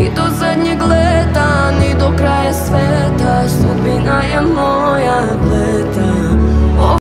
Ni do zadnjeg leta, ni do kraja sveta, sudbina je moja.